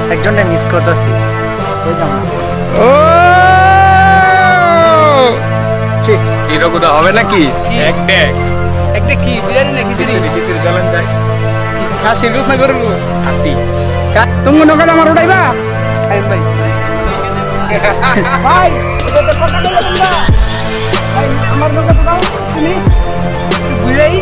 একজনকে মিস করতেছি। ও এরকম হবে নাকি? একটা কি বিরিয়ানি নাকি খিচুড়ি চলেন যাই। খাসির গোস না গরুর গোস? হাতি। তুমি মনে করো আমার উঠাইবা? ভাই ভাই ভাই কথা বলো তোমরা। ভাই আমার লোকে তো দাও তুমি ঘুরেই।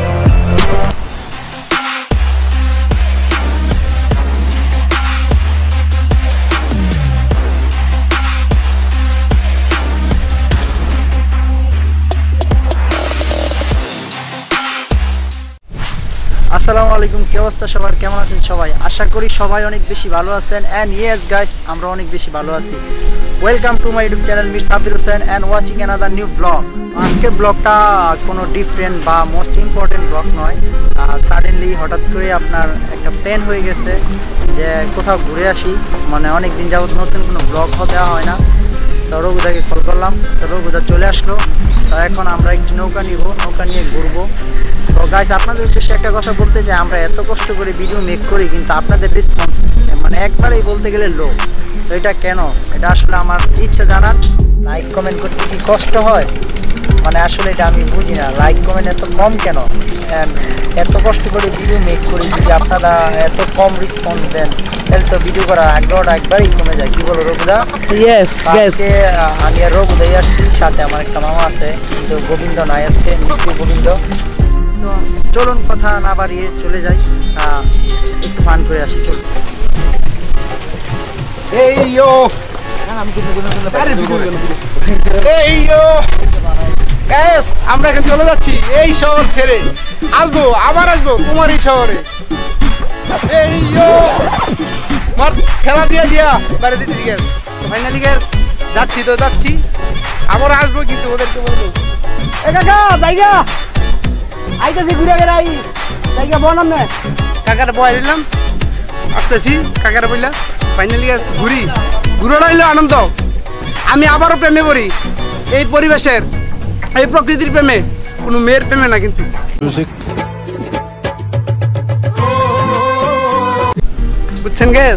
আসসালামু আলাইকুম, কি অবস্থা সবার, কেমন আছেন সবাই? আশা করি সবাই অনেক বেশি ভালো আছেন। অ্যান্ড ইয়েস গাইস, আমরা অনেক বেশি ভালো আছি। Welcome to my YouTube channel Mir Sabbir Hossain and watching another new blog. আজকের ব্লগটা কোনো ডিফারেন্ট বা মোস্ট ইম্পর্টেন্ট ব্লগ নয়। সাডেনলি হঠাৎ করে আপনার একটা প্ল্যান হয়ে গেছে যে কোথাও ঘুরে আসি, মানে অনেক দিন যাবত নতুন কোনো ব্লগ দেওয়া হয় না। তো রঘুদাকে কল করলাম, তো রঘুদা চলে আসলো। তো এখন আমরা একটি নৌকা নিব, নৌকা নিয়ে ঘুরবো। তো গাইস, আপনাদের উদ্দেশ্যে একটা কথা বলতে চাই, আমরা এত কষ্ট করে ভিডিও মেক করি কিন্তু আপনাদের রেসপন্স মানে একবারেই বলতে গেলে লো। তো এটা কেন? এটা আসলে আমার ইচ্ছা জানার। লাইক কমেন্ট করতে কি কষ্ট হয়? মানে আসলে এটা আমি বুঝি না, লাইক কমেন্ট এত কম কেন? এত কষ্ট করে ভিডিও মেক করি, যদি আপনারা এত কম রেসপন্স দেন তাহলে তো ভিডিও করার আগ্রহটা একবারেই কমে যায়। কি বলো রঘুদা? আজকে আমি আর রঘুদাই আসছি, সাথে আমার একটা মামা আছে, কিন্তু গোবিন্দ নাই আজকে, নিশ্চয়ই গোবিন্দ। তো চলুন কথা না বাড়িয়ে চলে যাই, একটু ফান করে আসি। চলুন। আমরা এখন চলে যাচ্ছি এই শহর ছেড়ে, আসবো আবার আসবো তোমার এই শহরে। খেলা দিয়া দিয়া বাইরে দিতে গেছে ফাইনালি যাচ্ছি, তো যাচ্ছি আবার আসবো, কিন্তু ওদেরকে বলবো জায়গা আইতেছি ঘুরে গেলাই জায়গা বনাম না। কাকারে বয় দিলাম, আসতেছি কাকারে বললাম ফাইনালি ঘুরি ঘুরোটা হইলো আনন্দ। আমি আবারও প্রেমে পড়ি এই পরিবেশের, এই প্রকৃতির প্রেমে, কোনো মেয়ের প্রেমে না। কিন্তু বুঝছেন গ্যাস?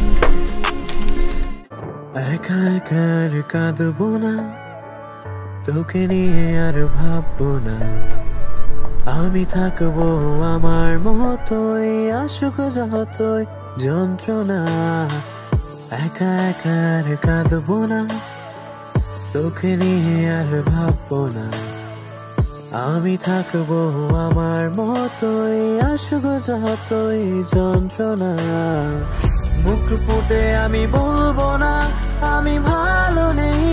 একা একা আর কাঁদবো না, তোকে নিয়ে আর ভাববো না, আমি থাকবো আমার মতোই, আসুক যতই যন্ত্রণা। একা একা আর কাঁদবো না, তোকে নিয়ে আর ভাববো না, আমি থাকবো আমার মতোই, আসুক যতই যন্ত্রণা। মুখ ফুটে আমি বলবো না আমি ভালো নেই,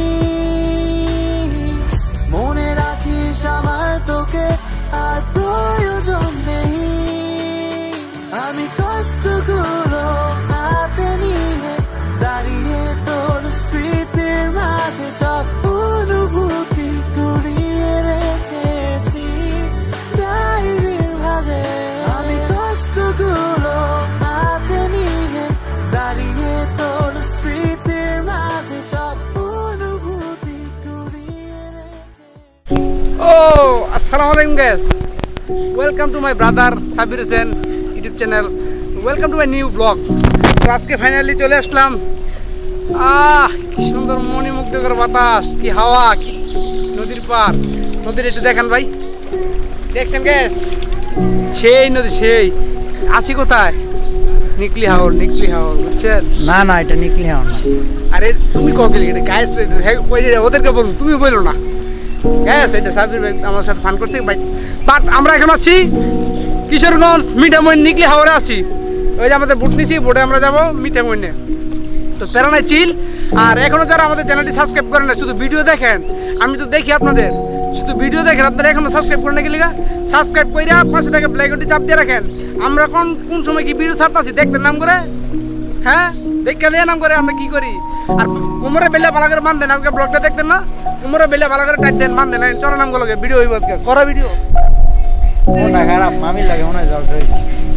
মনে রাখিস আমার তোকে আর প্রয়োজন নেই। আমি কষ্টগুলো হাতে নিয়ে দাঁড়িয়ে তোর স্মৃতির মাঝে সব অনুভূতি কুড়িয়ে রেখেছি ডায়েরির ভাঁজে। আমি কষ্টগুলো হাতে নিয়ে দাঁড়িয়ে তোর স্মৃতির মাঝে সব অনুভূতি কুড়িয়ে রেখেছি। ও আসসালামু আলাইকুম guys, welcome to my brother Sabbir Hossain YouTube channel, welcome to my new blog. তো আজকে ফাইনালি চলে আসলাম। কি সুন্দর মণিমুগ্ধকর বাতাস, কি হাওয়া, কি নদীর পার। নদীর একটু দেখেন ভাই, দেখছেন গ্যাস? সেই নদী, সেই আছি কোথায়? নিকলি হাওর, নিকলি হাওর, বুঝছেন? না না, এটা নিকলি হাওর না। আরে তুমি কগলি এটা গাইস, ওদেরকে বলুন, তুমি বলো না গ্যাস। এটা সাব্বির ভাই আমার সাথে ফান করছে ভাই। বাট আমরা এখন আছি কিশোরগঞ্জ মিঠামইন নিকলি হাওরে আছি। ওই যে আমাদের বুট নিছি, বোটে আমরা যাবো মিঠামইনে। তো প্রেরণায় চিল। আর এখনো যারা আমাদের চ্যানেলটি সাবস্ক্রাইব করেন না, শুধু ভিডিও দেখেন, আমি তো দেখি আপনাদের শুধু ভিডিও দেখেন, আপনারা এখনো সাবস্ক্রাইব করেন নাকি? লিখা সাবস্ক্রাইব করে পাশে থেকে বেল আইকনটি চাপ দিয়ে রাখেন। আমরা কোন সময় কি ভিডিও ছাড়তেছি দেখতেন নাম করে, হ্যাঁ দেখে দিয়ে নাম করে আমরা কি করি। আর কোমরে বেলে ভালো করে মান দেন, আজকে ব্লগটা দেখতেন না, কোমরে বেলে ভালো করে টাইট দেন, মান দেন, চলো নামগুলোকে ভিডিও হইব আজকে করা ভিডিও। মনটা খারাপ, মামি লাগে মনে হয় জ্বর হয়েছে।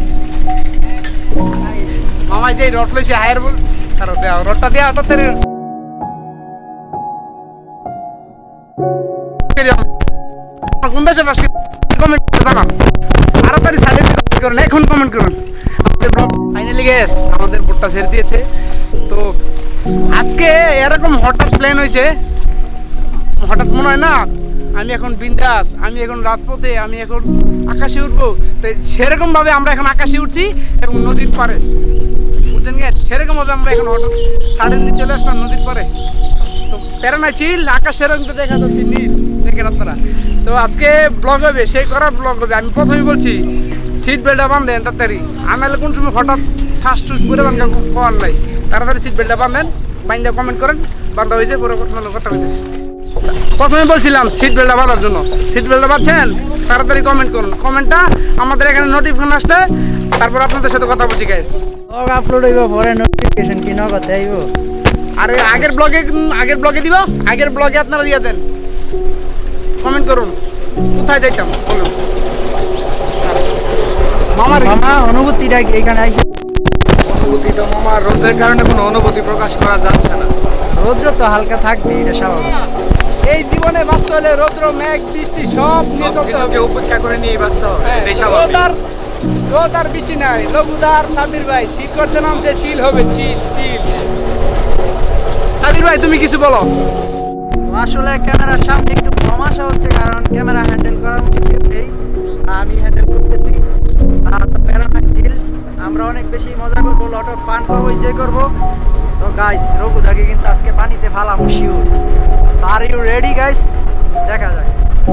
মামাই যে রড লইছে হায়ার বল, কারো দেওয়া রডটা দেওয়া তাড়াতাড়ি। কোন দেশে বাস কমেন্ট জানান, তাড়াতাড়ি সাইডে কমেন্ট করুন, এখন কমেন্ট করুন। আমাদের ব্লগ ফাইনালি গেস, আমাদের বোটটা ছেড়ে দিয়েছে। তো আজকে এরকম হঠাৎ প্ল্যান হয়েছে, হঠাৎ মনে হয় না আমি এখন বিন্দাস, আমি এখন রাজপথে, আমি এখন আকাশে উঠবো। তো সেরকম ভাবে আমরা এখন আকাশে উঠছি এবং নদীর পারে, বুঝছেন কি? সেরকম ভাবে আমরা এখন হঠাৎ সাডেনলি চলে আসলাম নদীর পারে। তো প্যারানা চিল, আকাশের রঙ তো দেখা যাচ্ছে নীল, দেখেন আপনারা। তো আজকে ব্লগ হবে, সেই করার ব্লগ হবে। আমি প্রথমেই বলছি সিট বেল্টটা বাঁধেন তাড়াতাড়ি, আনালে কোন সময় হঠাৎ ঠাস টুস করে বান্ধা করার নাই। তাড়াতাড়ি সিট বেল্টটা বাঁধেন, বান্ধা কমেন্ট করেন বান্ধা হয়েছে, পুরো কথা হইতেছে। প্রথমে বলছিলাম সিট বেল্টটা বাঁধার জন্য, সিট বেল্টটা বাঁধছেন তাড়াতাড়ি কমেন্ট করুন। কমেন্টটা আমাদের এখানে নোটিফিকেশন আসলে তারপর আপনাদের সাথে কথা বলছি গাইস। আপলোড হইব পরে নোটিফিকেশন কি নগদ আইব। আর আগের ব্লগে দিব, আগের ব্লগে আপনারা দিয়ে দেন, কমেন্ট করুন কোথায় যাইতাম বলুন। মামা অনুভূতিটা এখানে আই। অনুভূতি তো মামা রোদের কারণে কোনো অনুভূতি প্রকাশ করা যাচ্ছে না। রৌদ্র তো হালকা থাকবে, এটা স্বাভাবিক। এই জীবনে বাঁচতে হলে রৌদ্র মেঘ বৃষ্টি সব নিয়ে চলতে হবে, উপেক্ষা করে নিয়ে বাঁচতে হবে। রোদ আর বৃষ্টি নাই, লঘুদার সাবির ভাই চিল করতে নামছে, চিল হবে, চিল চিল। সাবির ভাই তুমি কিছু বলো। আসলে ক্যামেরার সামনে একটু সমস্যা হচ্ছে, কারণ ক্যামেরা হ্যান্ডেল করার মতো কেউ নেই, আমি হ্যান্ডেল করতেছি। প্যারানা চিল, আমরা অনেক বেশি মজা করবো, লট অফ ফান করবো, এনজয় করবো। তো গাইস রঘুদাকে কিন্তু আজকে পানিতে ফালাবো sure. Are you ready guys? দেখা যাক।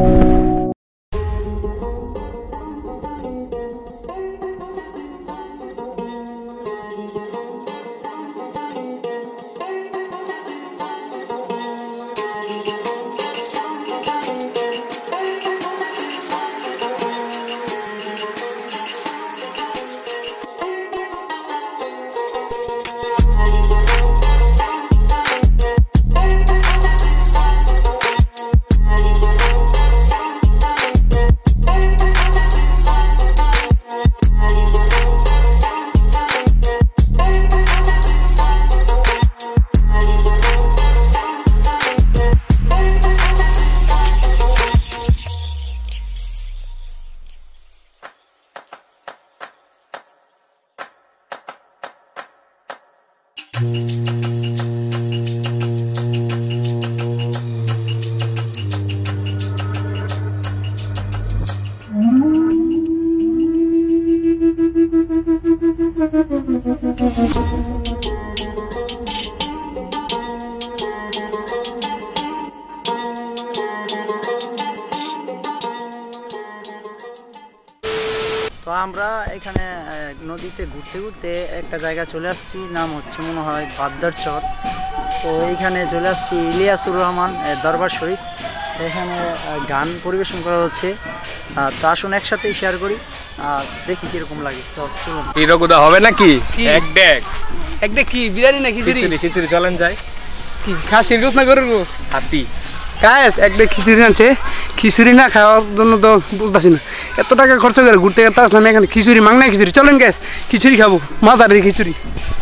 তো আমরা এখানে নদীতে ঘুরতে ঘুরতে একটা জায়গা চলে আসছি, নাম হচ্ছে মনে হয় বাদ্দার চর। তো এইখানে চলে আসছি ইলিয়াসুর রহমান দরবার শরীফ, এখানে গান পরিবেশন করা হচ্ছে। তো আসুন একসাথেই শেয়ার করি, দেখি কিরকম লাগে। তো চলুন। রঘুদা হবে নাকি এক ডেক কি বিরিয়ানি না খিচুড়ি? খিচুড়ি চলেন যাই। কি খাসির গোস না গরুর গোস? হাতি গাইস এক ডেক খিচুড়ি আনছে, খিচুড়ি না খাওয়ার জন্য তো বুঝতেছি না, এত টাকা খরচ করে ঘুরতে গেতে আসলাম এখানে খিচুড়ি, মাংনা খিচুড়ি। চলেন গ্যাস খিচুড়ি খাবো, মজার খিচুড়ি।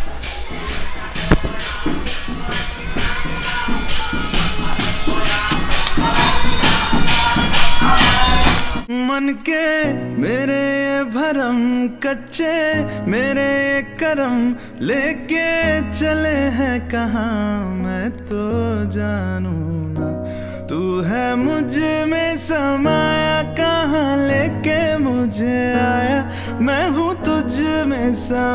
मन के मेरे भरम कच्चे मेरे करम लेके चले हैं कहाँ मैं तो जानू ना, तू है मुझ में समाया कहाँ लेके मुझे आया, मैं हूँ तुझ में समा।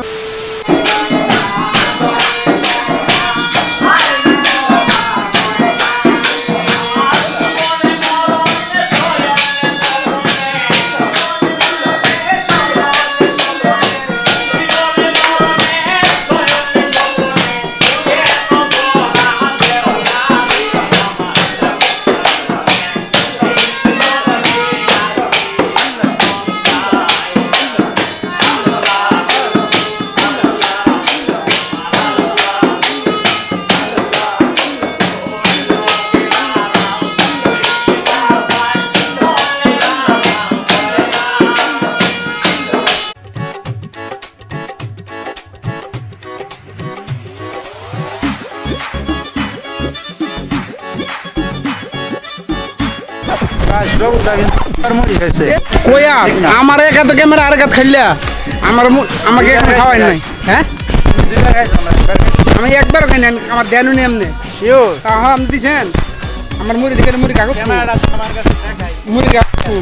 আমার এক হাতে ক্যামেরা আর এক হাত খাইলা আমাকে খাওয়াই নাই। হ্যাঁ আমি একবার খাইনি, আমি আমার ধ্যান নেই এমনি। শিওর? হ্যাঁ আপনি দিচ্ছেন আমার মুড়ি দেখে মুড়ি কাগজ মুড়ি কাগজ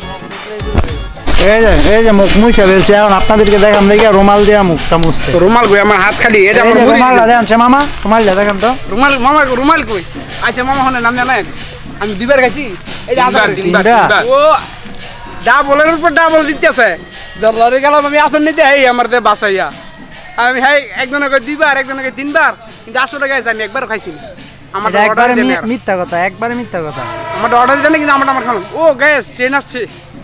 এই যে মুখ মুছা ফেলছে, এখন আপনাদেরকে দেখাম দেখি রুমাল দিয়ে মুখটা মুছছে। রুমাল কই আমার হাত খালি, এটা আমার মুড়ি রুমালটা দেখাচ্ছে মামা, রুমালটা দেখান তো। রুমাল মামা রুমাল কই? আচ্ছা মামা হনে নাম জানেন আমি দুইবার খাইছি, এই ও ডাবলের উপর ডাবল দিতেছে। জলরে গেলাম আমি আসন নিতে, এই আমার দে বাসাইয়া আমি হাই একজনকে দুইবার একজনকে তিনবার, কিন্তু 800 টাকা আমি একবার খাইছি। আমার একবারে মিথ্যা কথা, একবারে মিথ্যা কথা। আমার অর্ডার জানি কিন্তু আমার খালাম। ও গ্যাস ট্রেন আসছে,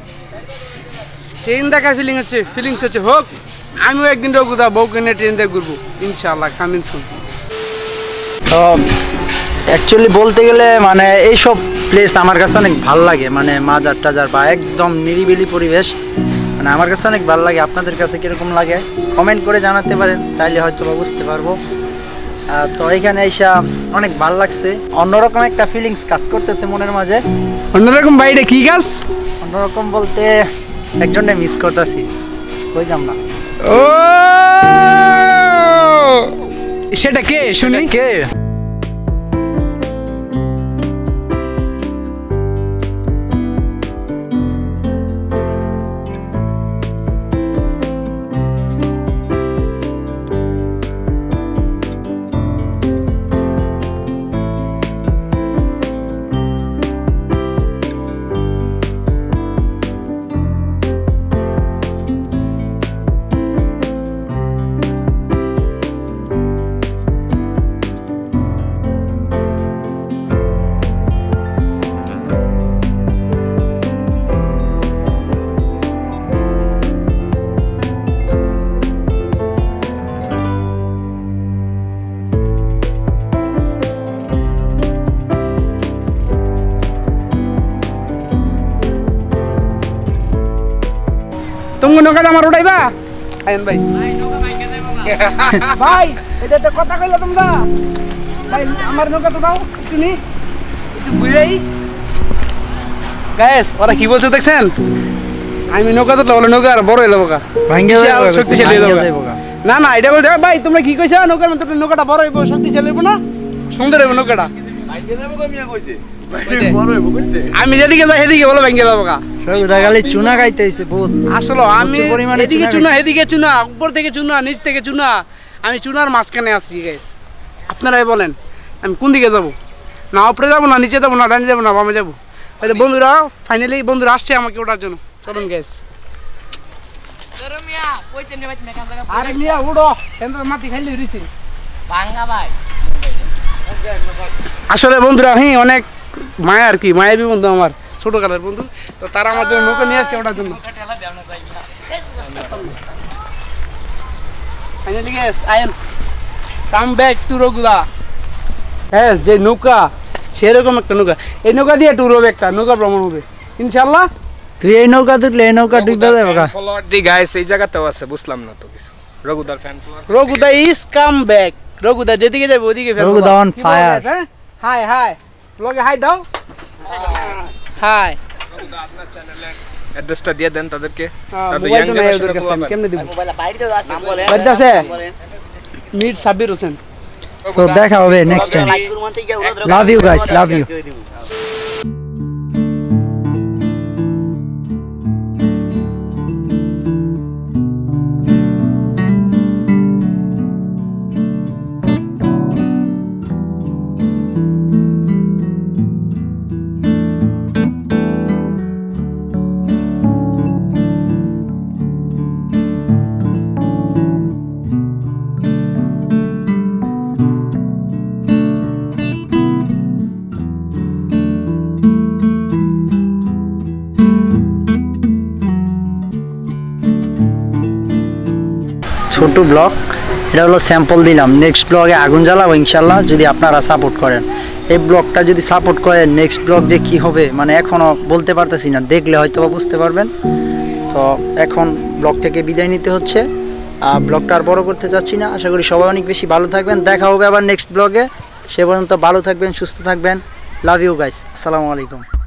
ট্রেন দেখার ফিলিংস হচ্ছে হোক। আমিও একদিন রঘুদা বউকে নিয়ে ট্রেন দিয়ে ঘুরবো ইনশাআল্লাহ, কামিং সুন। তো অ্যাকচুয়ালি বলতে গেলে মানে এইসব প্লেস আমার কাছে অনেক ভালো লাগে, মানে মাজার টাজার বা একদম নিরিবিলি পরিবেশ, মানে আমার কাছে অনেক ভালো লাগে। আপনাদের কাছে কীরকম লাগে কমেন্ট করে জানাতে পারেন, তাইলে হয়তো বা বুঝতে পারবো। তো এখানে এসা অনেক ভালো লাগছে, অন্যরকম একটা ফিলিংস কাজ করতেছে মনের মাঝে। অন্যরকম বাইরে কি কাজ? অন্যরকম বলতে একজনকে মিস করতেছি, কইলাম না। ও সেটা কে শুনি? কে? তুমি নৌকাটা আমার উঠাইবা? আইন ভাই ভাই এটা একটা কথা কইলা তোমরা ভাই, আমার নৌকা তো দাও একটু নি, একটু ঘুরেই। গ্যাস ওরা কি বলছে দেখছেন? আমি নৌকা তো বলে নৌকা আর বড় হয়ে যাবো, শক্তিশালী হয়ে যাবো। না না এটা বলছে ভাই তোমরা কি কইছো, নৌকার মধ্যে নৌকাটা বড় হইব, শক্তিশালী হইব না, সুন্দর হইব নৌকাটা। আমি যেদিকে যাই সেদিকে বলে ভেঙে যাবো গা। খালি চুনা খাইতে হইছে বহুত, আসলে আমি এদিকে চুনা এদিকে চুনা, উপর থেকে চুনা নিচ থেকে চুনা, আমি চুনার মাঝখানে আছি। গাইস আপনারাই বলেন আমি কোন দিকে যাবো? না উপরে যাবো, না নিচে যাবো, না ডানে যাবো, না বামে যাবো? বন্ধুরা ফাইনালি বন্ধুরা আসছে আমাকে ওঠার জন্য, চলুন গাইস। আরে মিয়া উড়ো, মাটি খাইলে উড়েছি আসলে বন্ধুরা। হ্যাঁ অনেক মায়া আর কি, মায়াবী বন্ধু আমার, ছোট কালের বন্ধু। তো তারা আমার জন্য নৌকা নিয়ে আসছে ওটার জন্য। ফাইনালি গাইস আইন কাম ব্যাক টু রঘুদা। হ্যাঁ যে নৌকা সেরকম একটা নৌকা, এই নৌকা দিয়ে ট্যুর হবে, একটা নৌকা ভ্রমণ হবে ইনশাআল্লাহ। তুই এই নৌকা দেখলে এই নৌকা ডুবে যাবে গা। ফলোয়ার দি গাইস এই জায়গাতেও আছে, বুঝলাম না তো কিছু। রঘুদার fan follower, Raghuda is come back. Raghuda যেদিকে যাবে ওদিকে ফেলবো। Raghuda on fire. Hi hi ব্লগে হাই দাও, হাই। রঘুদা আপনার চ্যানেলের অ্যাড্রেসটা দিয়ে দেন তাদেরকে। মোবাইল তো নাই ওদের কাছে, আমি কেমনে দিব? মোবাইল বাইরে আছে মিট সাব্বির হোসেন। সো দেখা হবে next time. Love you guys, love you. ছোট ব্লগ, এটা হলো স্যাম্পল দিলাম। নেক্সট ব্লগে আগুন জ্বালাবো ইনশাল্লাহ, যদি আপনারা সাপোর্ট করেন। এই ব্লগটা যদি সাপোর্ট করেন, নেক্সট ব্লগ যে কী হবে মানে এখনও বলতে পারতেছি না, দেখলে হয়তো বা বুঝতে পারবেন। তো এখন ব্লগ থেকে বিদায় নিতে হচ্ছে, ব্লগটা আর বড় করতে চাচ্ছি না। আশা করি সবাই অনেক বেশি ভালো থাকবেন, দেখা হবে আবার নেক্সট ব্লগে। সে পর্যন্ত ভালো থাকবেন, সুস্থ থাকবেন। লাভ ইউ গাইস, আসসালামু আলাইকুম।